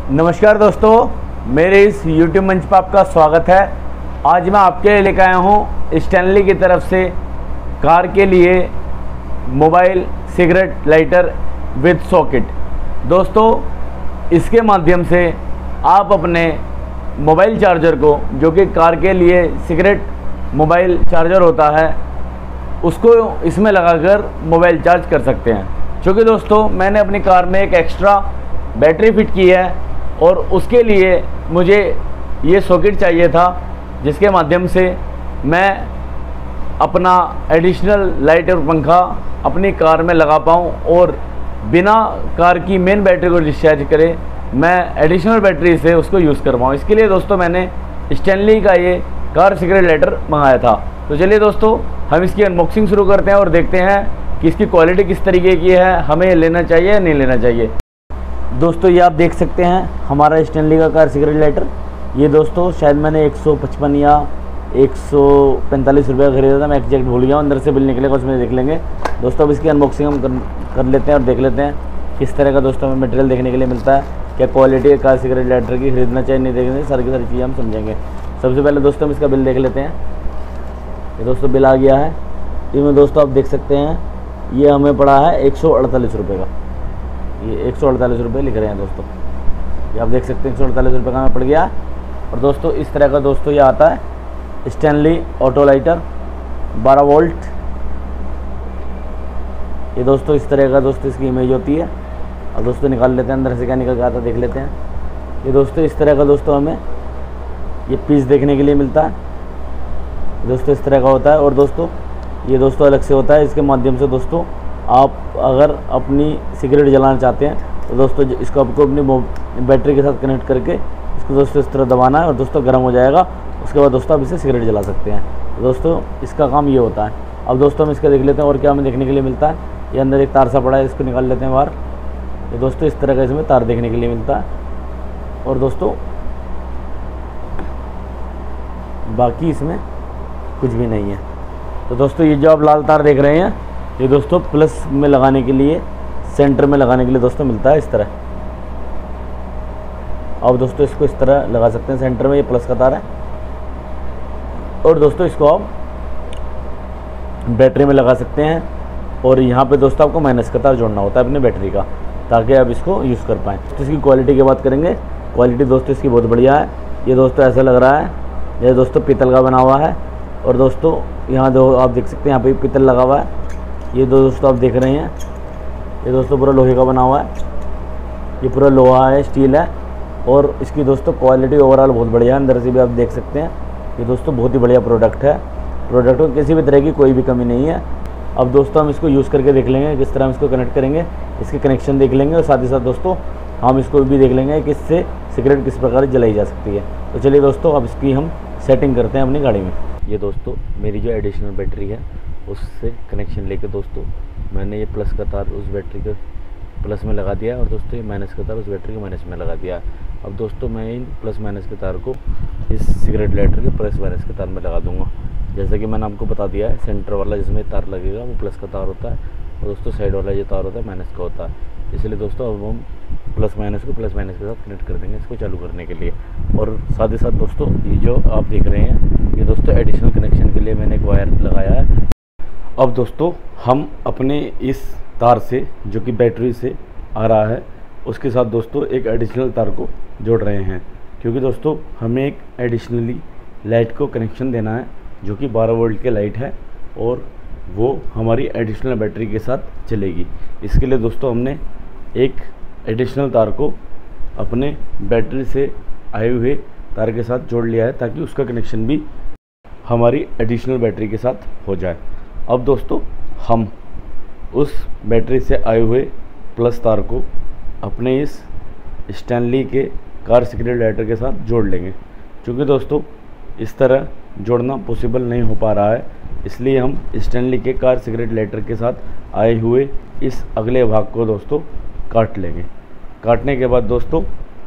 नमस्कार दोस्तों, मेरे इस YouTube मंच पर आपका स्वागत है। आज मैं आपके लिए लेकर आया हूँ स्टैनली की तरफ से कार के लिए mobile cigarette lighter with socket. दोस्तों, इसके माध्यम से आप अपने मोबाइल चार्जर को, जो कि कार के लिए सिगरेट मोबाइल चार्जर होता है, उसको इसमें लगाकर मोबाइल चार्ज कर सकते हैं। क्योंकि दोस्तों, मैंने अपनी कार में एक एक्स्ट्रा बैटरी फिट की है और उसके लिए मुझे ये सॉकेट चाहिए था, जिसके माध्यम से मैं अपना एडिशनल लाइट और पंखा अपनी कार में लगा पाऊँ और बिना कार की मेन बैटरी को डिस्चार्ज करे मैं एडिशनल बैटरी से उसको यूज़ कर पाऊँ। इसके लिए दोस्तों मैंने स्टैनली का ये कार सिगरेट लाइटर मंगाया था। तो चलिए दोस्तों, हम इसकी अनबॉक्सिंग शुरू करते हैं और देखते हैं कि इसकी क्वालिटी किस तरीके की है, हमें लेना चाहिए या नहीं लेना चाहिए। दोस्तों, ये आप देख सकते हैं हमारा स्टैनली का कार सिगरेट लाइटर। ये दोस्तों शायद मैंने 155 या 145 रुपये का खरीदा था, मैं एग्जैक्ट भूल गया हूँ। अंदर से बिल निकलेगा, उसमें देख लेंगे। दोस्तों, अब इसकी अनबॉक्सिंग हम कर लेते हैं और देख लेते हैं किस तरह का दोस्तों हमें मटेरियल देखने के लिए मिलता है, क्या क्वालिटी है कार सिगरेट लाइटर की, खरीदना चाहिए नहीं देखने, सारी की सारी चीज़ें हम समझेंगे। सबसे पहले दोस्तों हम इसका बिल देख लेते हैं। ये दोस्तों बिल आ गया है। इसमें दोस्तों आप देख सकते हैं ये हमें पड़ा है 148 रुपये का। ये 148 रुपये लिख रहे हैं दोस्तों, ये आप देख सकते हैं 148 रुपये का हमें पड़ गया। और दोस्तों इस तरह का दोस्तों ये आता है स्टैनली ऑटो लाइटर 12 वोल्ट। ये दोस्तों इस तरह का दोस्तों इसकी इमेज होती है। और दोस्तों निकाल लेते हैं अंदर से क्या निकल के आता है, देख लेते हैं। ये दोस्तों इस तरह का दोस्तों हमें ये पीस देखने के लिए मिलता है। दोस्तों इस तरह का होता है। और दोस्तों ये दोस्तों अलग से होता है। इसके माध्यम से दोस्तों आप अगर अपनी सिगरेट जलाना चाहते हैं तो दोस्तों इसको आपको अपनी बैटरी के साथ कनेक्ट करके इसको दोस्तों इस तरह दबाना है और दोस्तों गर्म हो जाएगा। उसके बाद दोस्तों आप इसे सिगरेट जला सकते हैं। तो दोस्तों इसका काम ये होता है। अब दोस्तों हम इसका देख लेते हैं और क्या हमें देखने के लिए मिलता है। ये अंदर एक तार सा पड़ा है, इसको निकाल लेते हैं बाहर। ये दोस्तों इस तरह का इसमें तार देखने के लिए मिलता है। और दोस्तों बाकी इसमें कुछ भी नहीं है। तो दोस्तों ये जो आप लाल तार देख रहे हैं, ये दोस्तों प्लस में लगाने के लिए, सेंटर में लगाने के लिए दोस्तों मिलता है इस तरह। अब दोस्तों इसको इस तरह लगा सकते हैं सेंटर में, ये प्लस का तार है। और दोस्तों इसको आप बैटरी में लगा सकते हैं और यहाँ पे दोस्तों आपको माइनस का तार जोड़ना होता है अपने बैटरी का, ताकि आप इसको यूज़ कर पाएँ। तो इसकी क्वालिटी की बात करेंगे। क्वालिटी दोस्तों इसकी बहुत बढ़िया है। ये दोस्तों ऐसा लग रहा है ये दोस्तों पीतल का बना हुआ है। और दोस्तों यहाँ दो आप देख सकते हैं, यहाँ पे पीतल लगा हुआ है। ये दो दोस्तों आप देख रहे हैं, ये दोस्तों पूरा लोहे का बना हुआ है। ये पूरा लोहा है, स्टील है। और इसकी दोस्तों क्वालिटी ओवरऑल बहुत बढ़िया है। अंदर से भी आप देख सकते हैं, ये दोस्तों बहुत ही बढ़िया प्रोडक्ट है। प्रोडक्ट में किसी भी तरह की कोई भी कमी नहीं है। अब दोस्तों हम इसको यूज़ करके देख लेंगे किस तरह हम इसको कनेक्ट करेंगे, इसके कनेक्शन देख लेंगे और साथ ही साथ दोस्तों हम इसको भी देख लेंगे कि इससे सिगरेट किस प्रकार जलाई जा सकती है। तो चलिए दोस्तों अब इसकी हम सेटिंग करते हैं अपनी गाड़ी में। ये दोस्तों मेरी जो एडिशनल बैटरी है उससे कनेक्शन लेके दोस्तों मैंने ये प्लस का तार उस बैटरी के प्लस में लगा दिया और दोस्तों ये माइनस का तार उस बैटरी के माइनस में लगा दिया। अब दोस्तों मैं इन प्लस माइनस के तार को इस सिगरेट लाइटर के प्लस माइनस के तार में लगा दूंगा। जैसा कि मैंने आपको बता दिया है, सेंटर वाला जिसमें तार लगेगा वो प्लस का तार होता है और दोस्तों साइड वाला जो तार होता है माइनस का होता है। इसलिए दोस्तों अब हम प्लस माइनस को प्लस माइनस के साथ कनेक्ट कर देंगे इसको चालू करने के लिए। और साथ ही साथ दोस्तों ये जो आप देख रहे हैं, ये दोस्तों एडिशनल कनेक्शन के लिए मैंने एक वायर लगाया है। अब दोस्तों हम अपने इस तार से, जो कि बैटरी से आ रहा है, उसके साथ दोस्तों एक एडिशनल तार को जोड़ रहे हैं। क्योंकि दोस्तों हमें एक एडिशनली लाइट को कनेक्शन देना है, जो कि 12 वोल्ट की लाइट है और वो हमारी एडिशनल बैटरी के साथ चलेगी। इसके लिए दोस्तों हमने एक एडिशनल तार को अपने बैटरी से आए हुए तार के साथ जोड़ लिया है, ताकि उसका कनेक्शन भी हमारी एडिशनल बैटरी के साथ हो जाए। अब दोस्तों हम उस बैटरी से आए हुए प्लस तार को अपने इस स्टैनली के कार सिगरेट लाइटर के साथ जोड़ लेंगे। क्योंकि दोस्तों इस तरह जोड़ना पॉसिबल नहीं हो पा रहा है, इसलिए हम स्टैनली के कार सिगरेट लाइटर के साथ आए हुए इस अगले भाग को दोस्तों काट लेंगे। काटने के बाद दोस्तों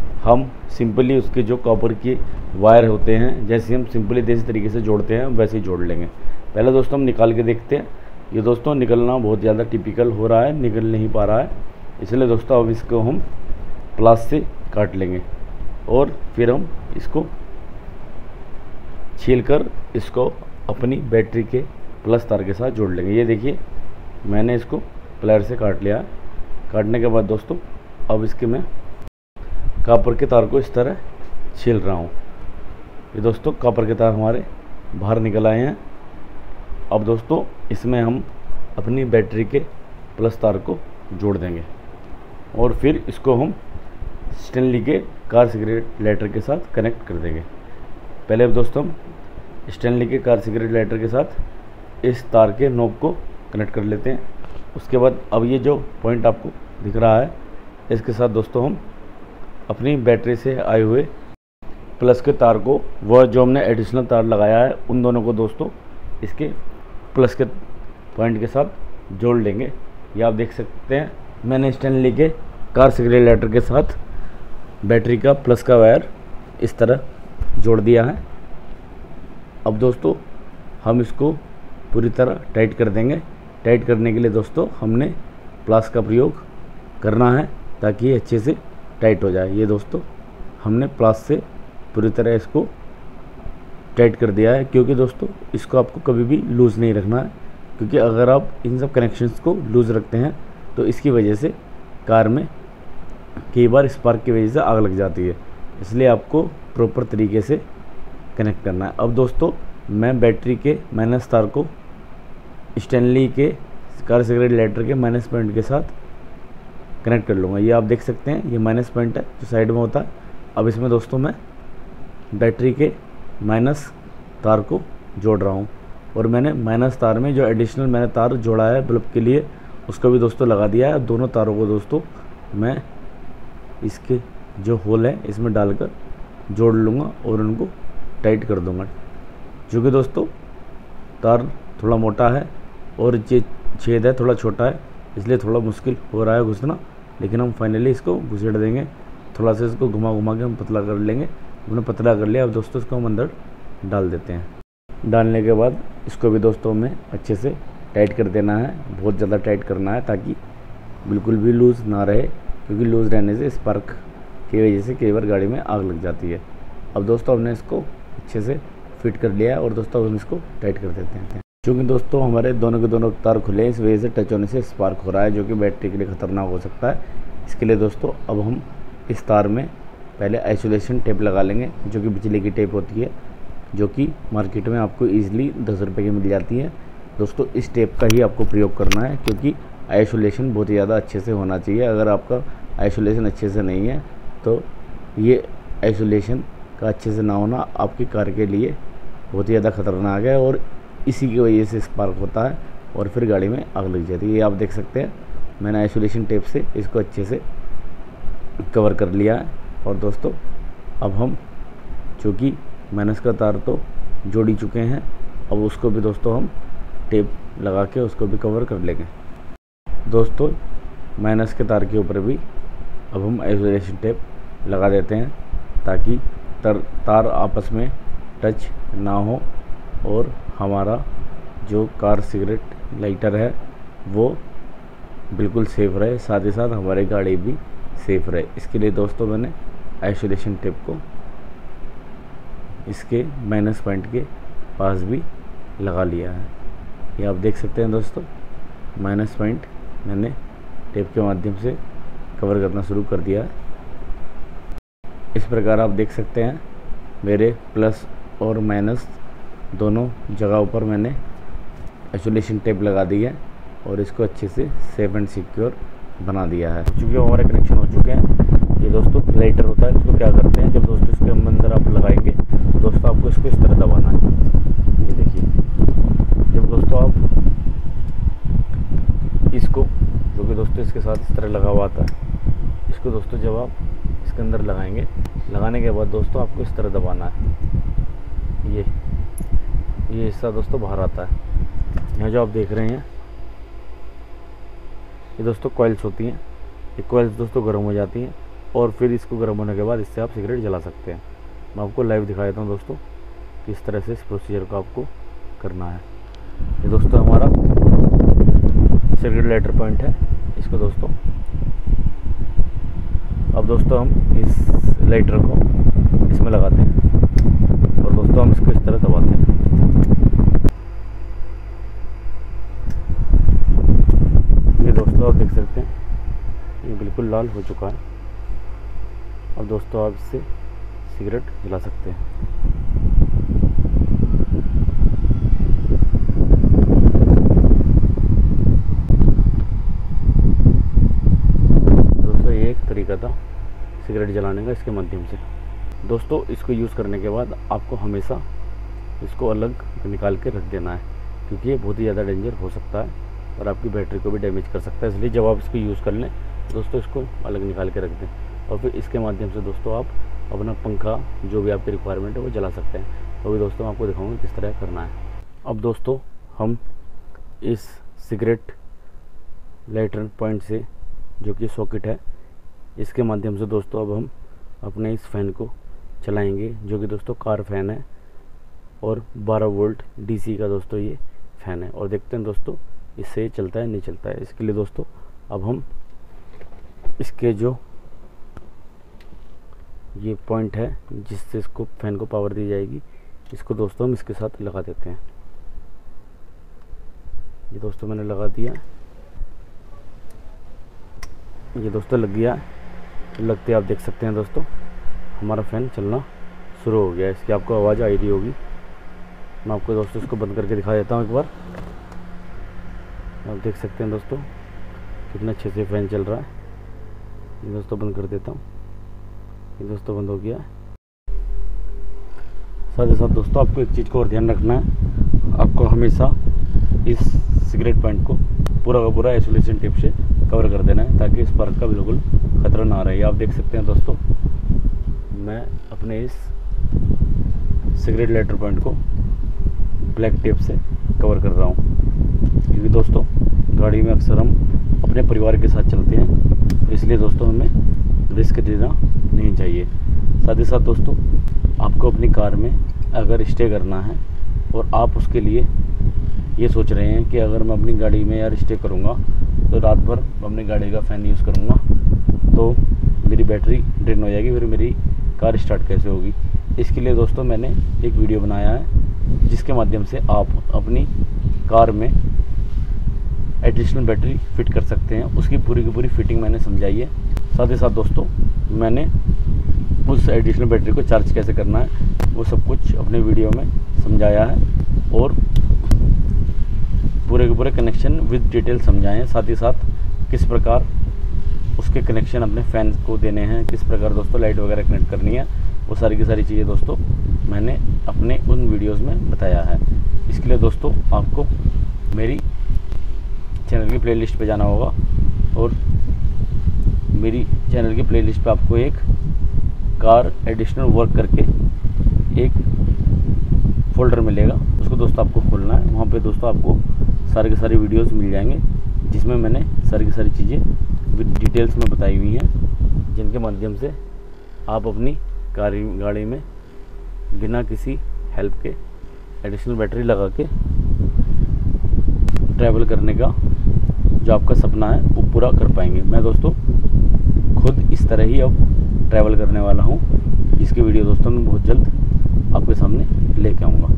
हम सिंपली उसके जो कॉपर के वायर होते हैं, जैसे हम सिंपली देसी तरीके से जोड़ते हैं वैसे ही जोड़ लेंगे। पहले दोस्तों हम निकाल के देखते हैं। ये दोस्तों निकलना बहुत ज़्यादा टिपिकल हो रहा है, निकल नहीं पा रहा है। इसलिए दोस्तों अब इसको हम प्लस से काट लेंगे और फिर हम इसको छीलकर इसको अपनी बैटरी के प्लस तार के साथ जोड़ लेंगे। ये देखिए मैंने इसको प्लायर से काट लिया। काटने के बाद दोस्तों अब इसके मैं कॉपर के तार को इस तरह छील रहा हूँ। ये दोस्तों कॉपर के तार हमारे बाहर निकल आए हैं। अब दोस्तों इसमें हम अपनी बैटरी के प्लस तार को जोड़ देंगे और फिर इसको हम स्टेनली के कार सिगरेट लाइटर के साथ कनेक्ट कर देंगे। पहले अब दोस्तों हम स्टेनली के कार सिगरेट लाइटर के साथ इस तार के नोब को कनेक्ट कर लेते हैं। उसके बाद अब ये जो पॉइंट आपको दिख रहा है इसके साथ दोस्तों हम अपनी बैटरी से आए हुए प्लस के तार को, वह जो हमने एडिशनल तार लगाया है, उन दोनों को दोस्तों इसके प्लस के पॉइंट के साथ जोड़ लेंगे। ये आप देख सकते हैं मैंने स्टेनली के कार सिगरेट लाइटर के साथ बैटरी का प्लस का वायर इस तरह जोड़ दिया है। अब दोस्तों हम इसको पूरी तरह टाइट कर देंगे। टाइट करने के लिए दोस्तों हमने प्लास का प्रयोग करना है ताकि ये अच्छे से टाइट हो जाए। ये दोस्तों हमने प्लास से पूरी तरह इसको टाइट कर दिया है, क्योंकि दोस्तों इसको आपको कभी भी लूज़ नहीं रखना है, क्योंकि अगर आप इन सब कनेक्शंस को लूज़ रखते हैं तो इसकी वजह से कार में कई बार स्पार्क की वजह से आग लग जाती है। इसलिए आपको प्रॉपर तरीके से कनेक्ट करना है। अब दोस्तों मैं बैटरी के माइनस तार को स्टेनली के कार सिगरेट लाइटर के माइनस पॉइंट के साथ कनेक्ट कर लूँगा। ये आप देख सकते हैं ये माइनस पॉइंट है जो साइड में होता है। अब इसमें दोस्तों मैं बैटरी के माइनस तार को जोड़ रहा हूँ और मैंने माइनस तार में जो एडिशनल मैंने तार जोड़ा है बल्ब के लिए उसको भी दोस्तों लगा दिया है। दोनों तारों को दोस्तों मैं इसके जो होल है इसमें डालकर जोड़ लूँगा और उनको टाइट कर दूँगा। क्योंकि दोस्तों तार थोड़ा मोटा है और ये छेद है थोड़ा छोटा है, इसलिए थोड़ा मुश्किल हो रहा है घुसना, लेकिन हम फाइनली इसको घुसेड़ देंगे। थोड़ा सा इसको घुमा घुमा के हम पतला कर लेंगे। हमने पतला कर लिया। अब दोस्तों इसको हम अंदर डाल देते हैं। डालने के बाद इसको भी दोस्तों हमें अच्छे से टाइट कर देना है, बहुत ज़्यादा टाइट करना है ताकि बिल्कुल भी लूज़ ना रहे, क्योंकि लूज़ रहने से स्पार्क की वजह से कई बार गाड़ी में आग लग जाती है। अब दोस्तों हमने इसको अच्छे से फिट कर लिया है और दोस्तों हम इसको टाइट कर देते हैं। क्योंकि दोस्तों हमारे दोनों के दोनों तार खुले हैं, इस वजह से टच होने से स्पार्क हो रहा है, जो कि बैटरी के लिए ख़तरनाक हो सकता है। इसके लिए दोस्तों अब हम इस तार में पहले आइसोलेशन टेप लगा लेंगे, जो कि बिजली की टेप होती है, जो कि मार्केट में आपको ईजिली 10 रुपये की मिल जाती है। दोस्तों इस टेप का ही आपको प्रयोग करना है, क्योंकि आइसोलेशन बहुत ही ज़्यादा अच्छे से होना चाहिए। अगर आपका आइसोलेशन अच्छे से नहीं है तो ये आइसोलेशन का अच्छे से ना होना आपकी कार के लिए बहुत ही ज़्यादा ख़तरनाक है और इसी की वजह से स्पार्क होता है और फिर गाड़ी में आग लग जाती है। ये आप देख सकते हैं मैंने आइसोलेशन टेप से इसको अच्छे से कवर कर लिया है। और दोस्तों अब हम चूँकि माइनस का तार तो जोड़ ही चुके हैं, अब उसको भी दोस्तों हम टेप लगा के उसको भी कवर कर लेंगे। दोस्तों माइनस के तार के ऊपर भी अब हम आइसोलेशन टेप लगा देते हैं ताकि तार आपस में टच ना हो और हमारा जो कार सिगरेट लाइटर है वो बिल्कुल सेफ़ रहे, साथ ही साथ हमारी गाड़ी भी सेफ़ रहे। इसके लिए दोस्तों मैंने आइसोलेशन टेप को इसके माइनस पॉइंट के पास भी लगा लिया है। ये आप देख सकते हैं दोस्तों माइनस पॉइंट मैंने टेप के माध्यम से कवर करना शुरू कर दिया है। इस प्रकार आप देख सकते हैं मेरे प्लस और माइनस दोनों जगहों पर मैंने आइसोलेशन टेप लगा दी है और इसको अच्छे से सेफ एंड सिक्योर बना दिया है। चूँकि हमारे कनेक्शन हो चुके हैं, ये दोस्तों लाइटर होता है, इसको क्या करते हैं जब दोस्तों इसके अंदर आप लगाएंगे तो दोस्तों आपको इसको इस तरह दबाना है। ये देखिए जब दोस्तों आप इसको, जो कि दोस्तों इसके साथ इस तरह लगा हुआ आता है, इसको दोस्तों जब आप इसके अंदर लगाएंगे, लगाने के बाद दोस्तों आपको इस तरह दबाना है। ये हिस्सा दोस्तों बाहर आता है। यहाँ जो आप देख रहे हैं ये दोस्तों कॉइल्स होती हैं। ये कॉइल्स दोस्तों गर्म हो जाती हैं और फिर इसको गर्म होने के बाद इससे आप सिगरेट जला सकते हैं। मैं आपको लाइव दिखा देता हूँ दोस्तों किस तरह से इस प्रोसीजर को आपको करना है। ये दोस्तों हमारा सिगरेट लाइटर पॉइंट है, इसको दोस्तों अब दोस्तों हम इस लाइटर को इसमें लगाते हैं और दोस्तों हम इसको इस तरह दबाते हैं। ये दोस्तों आप देख सकते हैं ये बिल्कुल लाल हो चुका है। अब दोस्तों आप इससे सिगरेट जला सकते हैं। दोस्तों ये एक तरीका था सिगरेट जलाने का इसके माध्यम से। दोस्तों इसको यूज़ करने के बाद आपको हमेशा इसको अलग निकाल के रख देना है, क्योंकि ये बहुत ही ज़्यादा डेंजर हो सकता है और आपकी बैटरी को भी डैमेज कर सकता है। इसलिए जब आप इसको यूज़ कर लें दोस्तों इसको अलग निकाल के रख दें और फिर इसके माध्यम से दोस्तों आप अपना पंखा जो भी आपकी रिक्वायरमेंट है वो जला सकते हैं। तो भी दोस्तों मैं आपको दिखाऊंगा किस तरह करना है। अब दोस्तों हम इस सिगरेट लाइटर पॉइंट से जो कि सॉकेट है इसके माध्यम से दोस्तों अब हम अपने इस फ़ैन को चलाएंगे, जो कि दोस्तों कार फैन है और 12 वोल्ट डीसी का दोस्तों ये फ़ैन है। और देखते हैं दोस्तों इससे चलता है नहीं चलता है। इसके लिए दोस्तों अब हम इसके जो ये पॉइंट है जिससे इसको फ़ैन को पावर दी जाएगी, इसको दोस्तों हम इसके साथ लगा देते हैं। ये दोस्तों मैंने लगा दिया, ये दोस्तों लग गया। लगते आप देख सकते हैं दोस्तों हमारा फ़ैन चलना शुरू हो गया। इसकी आपको आवाज़ आई रही होगी। मैं आपको दोस्तों इसको बंद करके दिखा देता हूँ एक बार। आप देख सकते हैं दोस्तों कितना अच्छे से फ़ैन चल रहा है। ये दोस्तों बंद कर देता हूँ। ये दोस्तों बंद हो गया। साथ ही साथ दोस्तों आपको एक चीज़ को और ध्यान रखना है, आपको हमेशा इस सिगरेट पॉइंट को पूरा का पूरा आइसोलेशन टेप से कवर कर देना है ताकि स्पार्क का बिल्कुल ख़तरा ना रहे। आप देख सकते हैं दोस्तों मैं अपने इस सिगरेट लाइटर पॉइंट को ब्लैक टेप से कवर कर रहा हूँ, क्योंकि दोस्तों गाड़ी में अक्सर हम अपने परिवार के साथ चलते हैं, इसलिए दोस्तों हमें रिस्क देना नहीं चाहिए। साथ ही साथ दोस्तों आपको अपनी कार में अगर स्टे करना है और आप उसके लिए ये सोच रहे हैं कि अगर मैं अपनी गाड़ी में यार स्टे करूँगा तो रात भर अपनी गाड़ी का फ़ैन यूज़ करूँगा तो मेरी बैटरी ड्रेन हो जाएगी, फिर मेरी कार स्टार्ट कैसे होगी। इसके लिए दोस्तों मैंने एक वीडियो बनाया है जिसके माध्यम से आप अपनी कार में एडिशनल बैटरी फिट कर सकते हैं। उसकी पूरी की पूरी फिटिंग मैंने समझाई है। साथ ही साथ दोस्तों मैंने उस एडिशनल बैटरी को चार्ज कैसे करना है वो सब कुछ अपने वीडियो में समझाया है और पूरे के पूरे कनेक्शन विद डिटेल समझाए हैं। साथ ही साथ किस प्रकार उसके कनेक्शन अपने फ़ैन को देने हैं, किस प्रकार दोस्तों लाइट वगैरह कनेक्ट करनी है, वो सारी की सारी चीज़ें दोस्तों मैंने अपने उन वीडियोस में बताया है। इसके लिए दोस्तों आपको मेरी चैनल की प्लेलिस्ट पे जाना होगा और मेरी चैनल की प्लेलिस्ट पे आपको एक कार एडिशनल वर्क करके एक फ़ोल्डर मिलेगा, उसको दोस्तों आपको खोलना है। वहाँ पे दोस्तों आपको सारे के सारे वीडियोस मिल जाएंगे जिसमें मैंने सारी की सारी चीज़ें विद डिटेल्स में बताई हुई हैं, जिनके माध्यम से आप अपनी गाड़ी में बिना किसी हेल्प के एडिशनल बैटरी लगा के ट्रैवल करने का जो आपका सपना है वो पूरा कर पाएंगे। मैं दोस्तों खुद इस तरह ही अब ट्रैवल करने वाला हूँ, जिसकी वीडियो दोस्तों मैं बहुत जल्द आपके सामने लेके आऊँगा।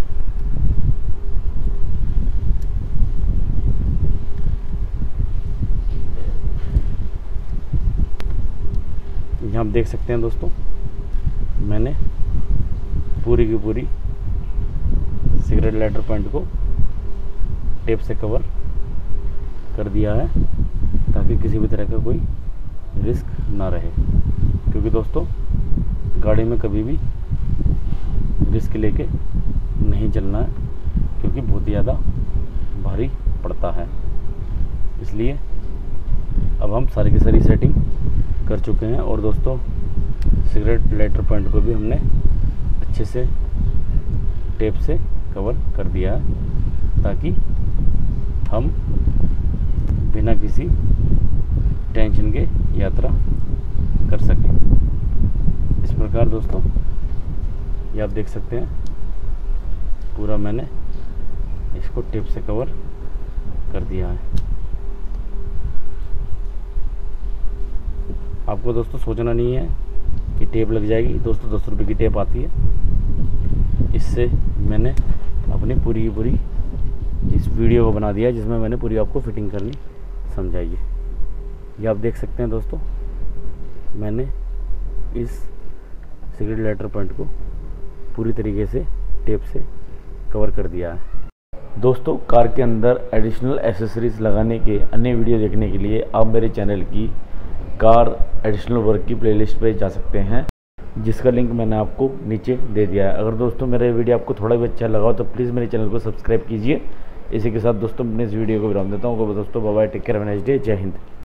यहाँ आप देख सकते हैं दोस्तों मैंने पूरी की पूरी सिगरेट लाइटर पॉइंट को टेप से कवर कर दिया है ताकि किसी भी तरह का कोई रिस्क ना रहे, क्योंकि दोस्तों गाड़ी में कभी भी रिस्क लेके नहीं चलना है, क्योंकि बहुत ही ज़्यादा भारी पड़ता है। इसलिए अब हम सारी की सारी सेटिंग कर चुके हैं और दोस्तों सिगरेट लाइटर पॉइंट को भी हमने अच्छे से टेप से कवर कर दिया है ताकि हम बिना किसी टेंशन के यात्रा कर सकें। इस प्रकार दोस्तों ये आप देख सकते हैं पूरा मैंने इसको टेप से कवर कर दिया है। आपको दोस्तों सोचना नहीं है कि टेप लग जाएगी। दोस्तों 10 रुपये की टेप आती है। इससे मैंने अपनी पूरी की पूरी इस वीडियो को बना दिया, जिसमें मैंने पूरी आपको फिटिंग करनी समझाई है। ये आप देख सकते हैं दोस्तों, मैंने इस सिगरेट लाइटर पॉइंट को पूरी तरीके से टेप से कवर कर दिया है। दोस्तों कार के अंदर एडिशनल एसेसरीज लगाने के अन्य वीडियो देखने के लिए आप मेरे चैनल की कार एडिशनल वर्क की प्लेलिस्ट पे जा सकते हैं, जिसका लिंक मैंने आपको नीचे दे दिया है। अगर दोस्तों मेरा ये वीडियो आपको थोड़ा भी अच्छा लगा हो तो प्लीज़ मेरे चैनल को सब्सक्राइब कीजिए। इसी के साथ दोस्तों अपने इस वीडियो को विराम देता हूँ। दोस्तों bye bye, take care, have a nice day, जय हिंद।